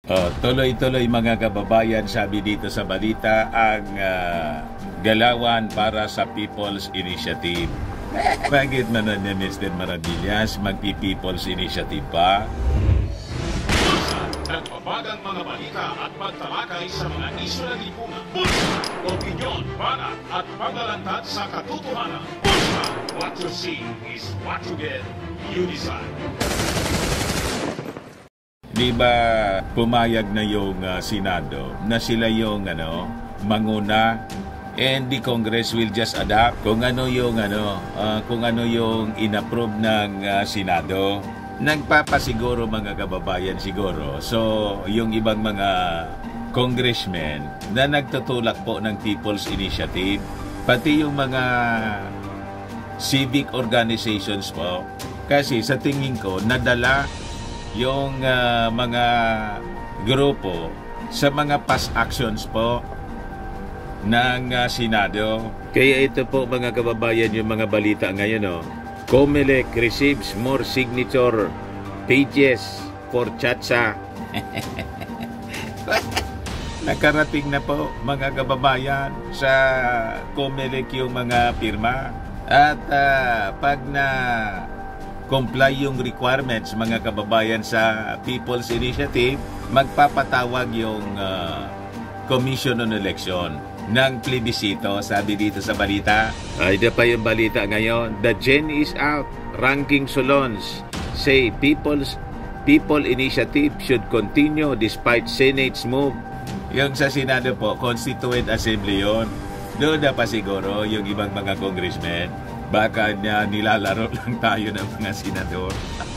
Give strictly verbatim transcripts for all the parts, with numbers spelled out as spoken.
Oh, tuloy-tuloy mga kababayan, sabi dito sa balita, ang uh, galawan para sa People's Initiative. Bakit naman niya, Mister Maravillas, magpi-People's Initiative pa? Nagpapagang mga balita at magtalakay sa mga isyu na lipunan. Bulsa! Opinyon, banat at paglalantad sa katotohanan. Bulsa! What you see is what you get. You decide. Di ba pumayag na yung uh, Senado na sila yung ano, manguna, and the Congress will just adapt kung ano yung ano, uh, kung ano yung inapprove ng uh, Senado. Nagpapasiguro mga kababayan siguro. So, yung ibang mga congressmen na nagtutulak po ng People's Initiative, pati yung mga civic organizations po, kasi sa tingin ko nadala yung uh, mga grupo sa mga past actions po ng uh, Senado. Kaya ito po mga kababayan yung mga balita ngayon, oh. COMELEC receives more signature pages for Chacha. Nakarating na po mga kababayan sa COMELEC yung mga pirma. At uh, pag na comply yung requirements mga kababayan sa People's Initiative, magpapatawag yung uh, Commission on Election ng plebisito, sabi dito sa balita. Ay, da pa yung balita ngayon. The Gen is out. Ranking Solons say People's People Initiative should continue despite Senate's move. Yung sa Senado po, Constituent Assembly yun. Doon na pa siguro yung ibang mga congressmen. Baka niya nilalaro lang tayo ng mga senador.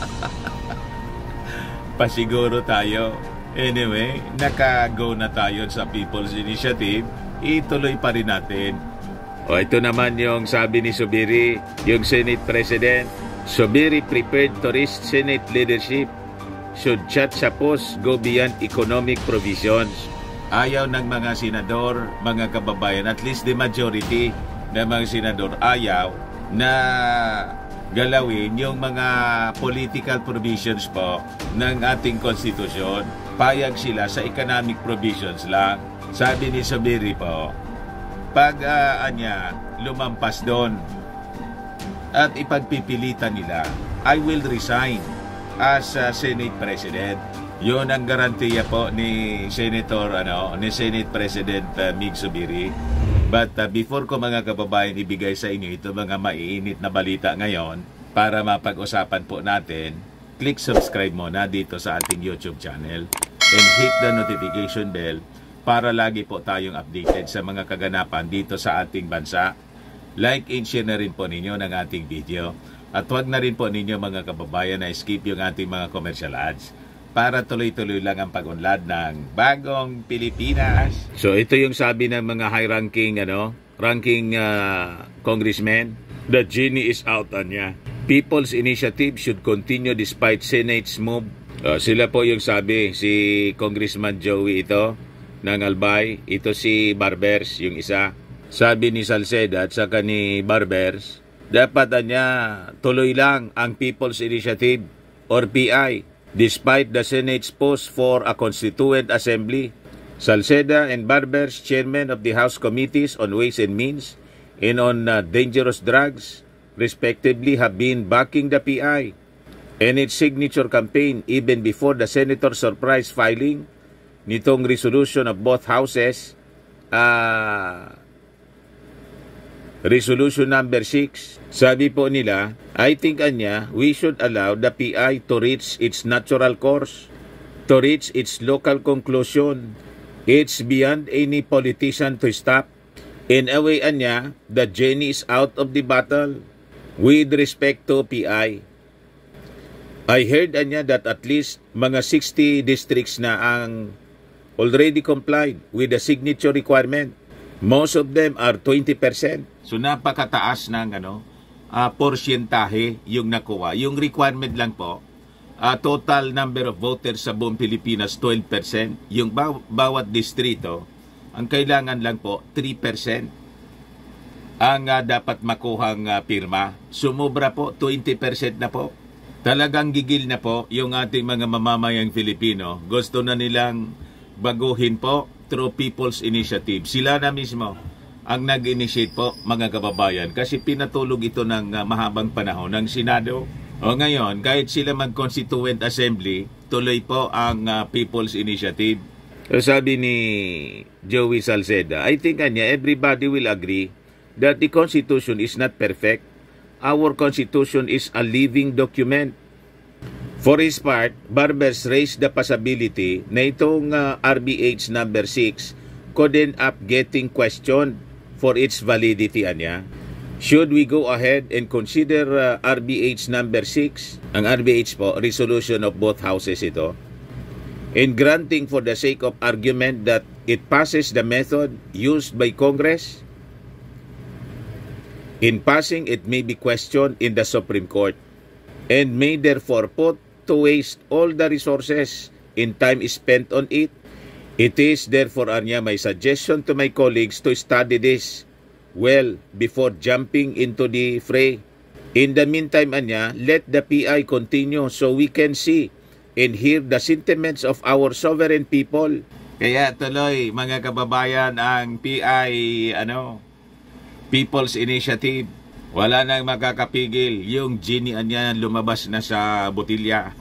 Pasiguro tayo. Anyway, naka-go na tayo sa People's Initiative. Ituloy pa rin natin. O ito naman yung sabi ni Zubiri, yung Senate President. Zubiri prepared to risk Senate leadership should Chacha post go beyond economic provisions. Ayaw ng mga senador, mga kababayan, at least the majority ng mga senador ayaw na galawin yung mga political provisions po ng ating konstitusyon. Payag sila sa economic provisions lang. Sabi ni Zubiri po, pag uh, anya lumampas doon at ipagpipilitan nila, I will resign as uh, Senate President. Yun ang garantiya po ni Senator ano, ni Senate President uh, Mig Zubiri. But uh, before ko mga kababayan ibigay sa inyo ito mga maiinit na balita ngayon, para mapag-usapan po natin, click subscribe muna dito sa ating YouTube channel and hit the notification bell para lagi po tayong updated sa mga kaganapan dito sa ating bansa. Like and share na rin po ninyo ng ating video. At huwag na rin po ninyo mga kababayan na skip yung ating mga commercial ads para tuloy-tuloy lang ang pag-unlad ng bagong Pilipinas. So ito yung sabi ng mga high-ranking ano, ranking uh, congressmen. The genie is out on niya. People's Initiative should continue despite Senate's move. Uh, sila po yung sabi, si Congressman Joey ito ng Albay, ito si Barbers yung isa. Sabi ni Salceda at saka ni Barbers, dapat niya tuloy lang ang People's Initiative or P I despite the Senate's post for a Constituent Assembly. Salceda and Barbers, chairman of the House Committees on Ways and Means and on uh, Dangerous Drugs, respectively, have been backing the P I and its signature campaign even before the Senator's surprise filing nitong resolution of both houses, uh, resolution number six. Sabi po nila, I think anya, we should allow the P I to reach its natural course, to reach its local conclusion. It's beyond any politician to stop. In a way anya, the genie is out of the battle. With respect to P I, I heard anya that at least mga sixty districts na ang already complied with the signature requirement. Most of them are twenty percent. So napakataas ng ano, uh, porsyentahe yung nakuha. Yung requirement lang po, uh, total number of voters sa buong Pilipinas twelve percent. Yung baw bawat distrito, ang kailangan lang po three percent ang uh, dapat makuhang uh, pirma. Sumobra po, twenty percent na po. Talagang gigil na po yung ating mga mamamayang Filipino. Gusto na nilang baguhin po through People's Initiative. Sila na mismo ang nag-initiate po, mga kababayan, kasi pinatulog ito ng uh, mahabang panahon ng Senado. O ngayon, kahit sila mag-Constituent Assembly, tuloy po ang uh, People's Initiative. So, sabi ni Joey Salceda, I think anya, everybody will agree that the Constitution is not perfect. Our Constitution is a living document. For his part, Barbers raised the possibility na itong uh, R B H number six could end up getting questioned for its validity anya. Should we go ahead and consider uh, R B H number six? Ang R B H po, resolution of both houses ito. In granting for the sake of argument that it passes the method used by Congress, in passing, it may be questioned in the Supreme Court and may therefore put to waste all the resources and time spent on it. It is therefore, anya, my suggestion to my colleagues to study this well before jumping into the fray. In the meantime, anya, let the P I continue so we can see and hear the sentiments of our sovereign people. Kaya tuloy, mga kababayan, ang P I, ano, People's Initiative, wala nang makakapigil. Yung genie niya lumabas na sa botilya.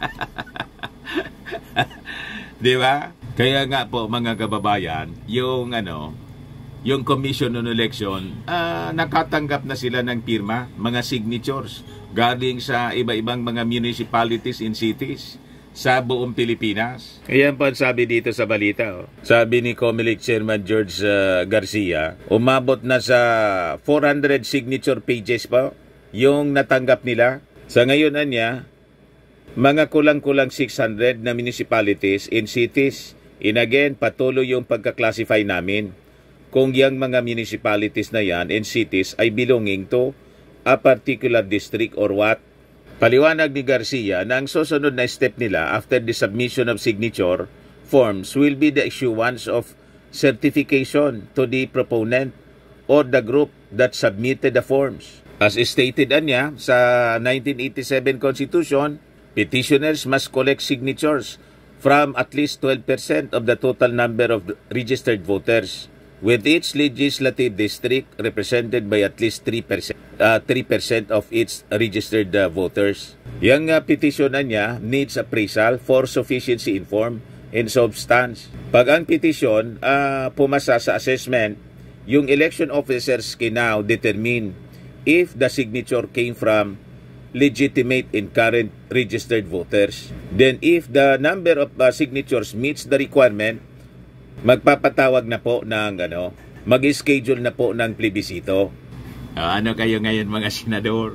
Di ba? Kaya nga po, mga kababayan, yung ano, yung Commission on Election, uh, nakatanggap na sila ng pirma, mga signatures, galing sa iba-ibang mga municipalities and cities sa buong Pilipinas. Ayan po sabi dito sa balita. Oh. Sabi ni Comelec Chairman George uh, Garcia, umabot na sa four hundred signature pages po yung natanggap nila. Sa ngayon anya, mga kulang-kulang six hundred na municipalities and cities. And again, patuloy yung pagka-classify namin kung yung mga municipalities na yan and cities ay belonging to a particular district or what. Paliwanag ni Garcia na ang susunod na step nila after the submission of signature forms will be the issuance of certification to the proponent or the group that submitted the forms. As stated anya sa nineteen eighty-seven Constitution, petitioners must collect signatures from at least twelve percent of the total number of registered voters, with each legislative district represented by at least three percent. Uh, three percent of its registered uh, voters. Yung uh, petition na niya needs appraisal for sufficiency in form and substance. Pag ang petition uh, pumasa sa assessment, yung election officers can now determine if the signature came from legitimate and current registered voters. Then if the number of uh, signatures meets the requirement, magpapatawag na po ng ano, mag-schedule na po ng plebisito. Uh, ano kayo ngayon, mga senador?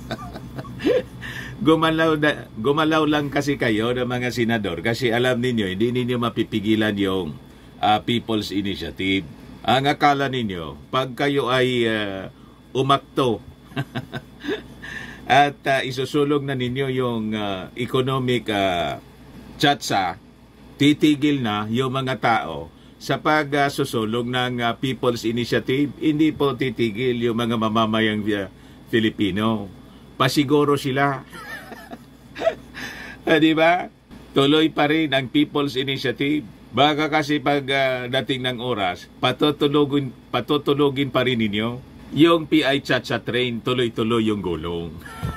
gumalaw, na, gumalaw lang kasi kayo ng mga senador kasi alam ninyo, hindi ninyo mapipigilan yung uh, People's Initiative. Ang akala ninyo, pag kayo ay uh, umakto at uh, isusulog na ninyo yung uh, economic uh, tsatsa, titigil na yung mga tao sa pag-susulog uh, ng uh, People's Initiative. Hindi po titigil yung mga mamamayang uh, Filipino. Pasiguro sila. ah, di ba? Tuloy pa rin ang People's Initiative. Baka kasi pag uh, dating ng oras, patutulogin, patutulogin pa rin ninyo. Yung P I Chacha train, tuloy-tuloy yung gulong.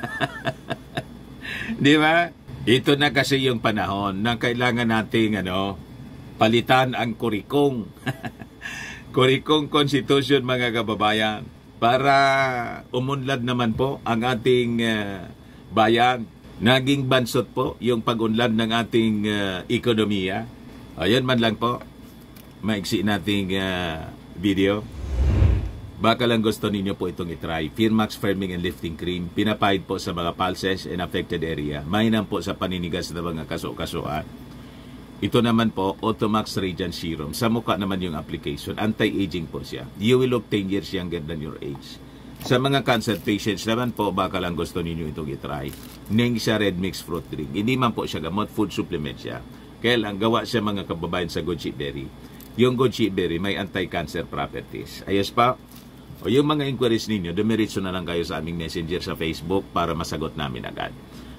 Di ba? Ito na kasi yung panahon na kailangan nating ano, palitan ang kurikong. Kurikong Constitution, mga kababayan, para umunlad naman po ang ating uh, bayan. Naging bansot po yung pag-unlad ng ating uh, ekonomiya. Ayan man lang po. Maiksi nating uh, video. Baka lang gusto ninyo po itong itry. Firmax Firming and Lifting Cream. Pinapahid po sa mga pulses and affected area. Mainam po sa paninigas na mga kaso-kasuan. Ito naman po, Automax Radiant Serum. Sa mukha naman yung application. Anti-aging po siya. You will look ten years younger than your age. Sa mga cancer patients naman po, baka lang gusto ninyo itong itry. Ning siya red mix fruit drink. Hindi man po siya gamot, food supplement siya. Kaya lang, gawa siya mga kababayan sa goji berry. Yung goji berry may anti-cancer properties. Ayos pa? O yung mga inquiries ninyo, dumiritso na lang kayo sa aming messenger sa Facebook para masagot namin agad.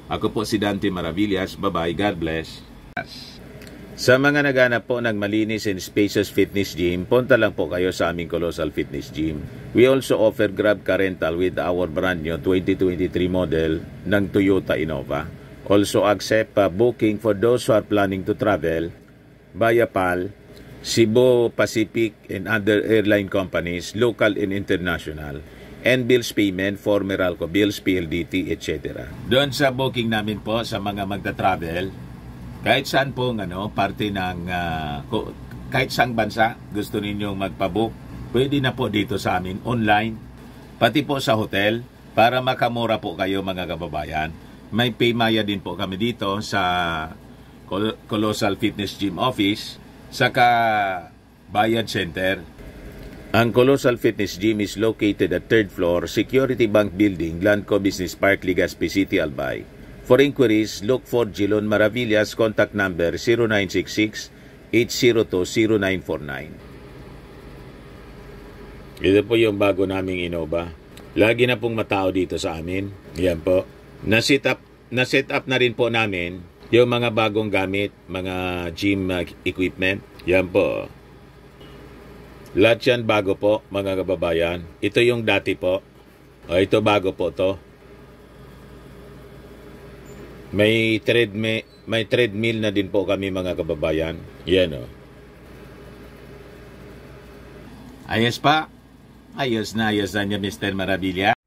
Ako po si Dante Maravillas. Bye-bye. God bless. Sa mga naghanap po ng malinis and spacious fitness gym, punta lang po kayo sa aming Colossal Fitness Gym. We also offer Grab Car Rental with our brand new twenty twenty-three model ng Toyota Innova. Also accept uh, booking for those who are planning to travel via P A L, Cebu Pacific and other airline companies, local and international, and bills payment for Meralco Bills, P L D T, et cetera. Doon sa booking namin po sa mga magta-travel, kahit saan pong ano, parte ng uh, kahit saang bansa gusto ninyong magpabook, pwede na po dito sa amin online, pati po sa hotel, para makamura po kayo mga kababayan. May Paymaya din po kami dito sa Colossal Fitness Gym Office, saka Bayad Center. Ang Colossal Fitness Gym is located at third floor, Security Bank Building, Landco Business Park, Legazpi City, Albay. For inquiries, look for Jilon Maravillas, contact number zero nine six six, eight zero two, zero nine four nine. Ito po yung bago naming Innova. Lagi na pong matao dito sa amin. Yan po. Na-set up, na-set up na rin po namin yung mga bagong gamit, mga gym uh, equipment. Yan po. Lahat yan bago po, mga kababayan. Ito yung dati po. O, ito bago po to. May treadmill, may treadmill na din po kami, mga kababayan. Yan o. Ayos pa. Ayos na, ayos na niya, Mister Maravilla.